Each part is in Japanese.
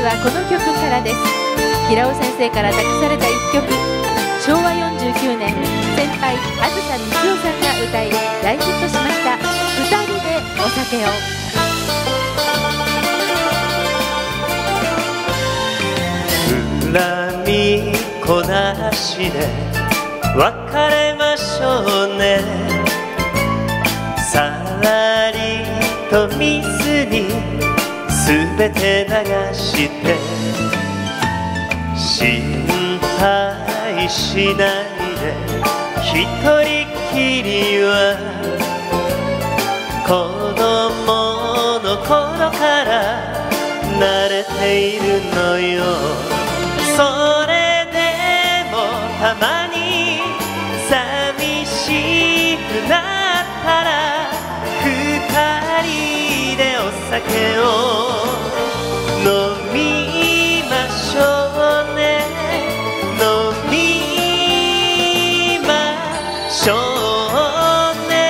ずはこの曲からです。平尾先生から託された一曲、昭和49年先輩あずさみちおさんが歌い大ヒットしました「二人でお酒を」。 恨みこなしで別れましょうね。さらりとミスに全て流して心配しないで一人きりは子供の頃から慣れているのよ。それでもたまに寂しくなったら二人でお酒を飲みましょうね。飲みましょうね。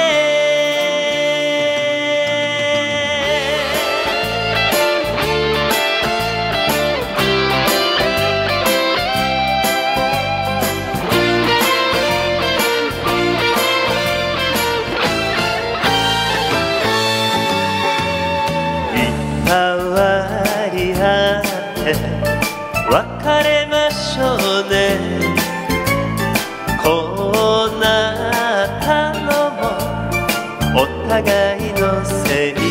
いたわり合って別れましょうね。こうなったのもお互いのせい。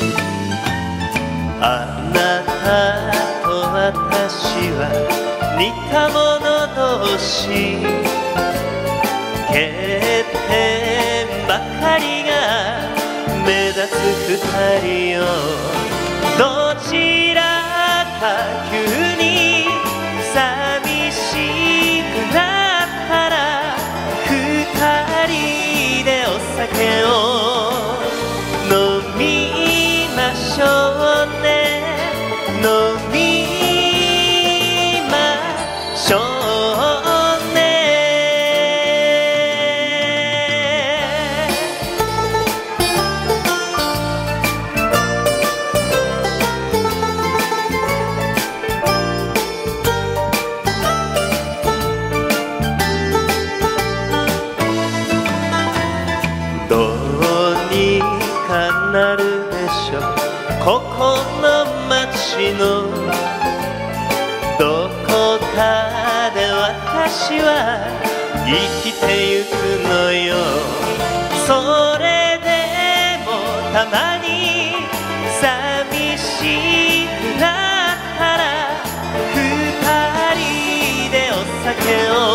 あなたと私は似た者同士。欠点ばかりが目立つ二人よ。どちらか急に寂しくなったら二人でお酒を飲みましょうね。飲みましょうね。どうにかなるでしょう。ここの街のどこかで私は生きてゆくのよ。それでもたまに寂しくなったら二人でお酒を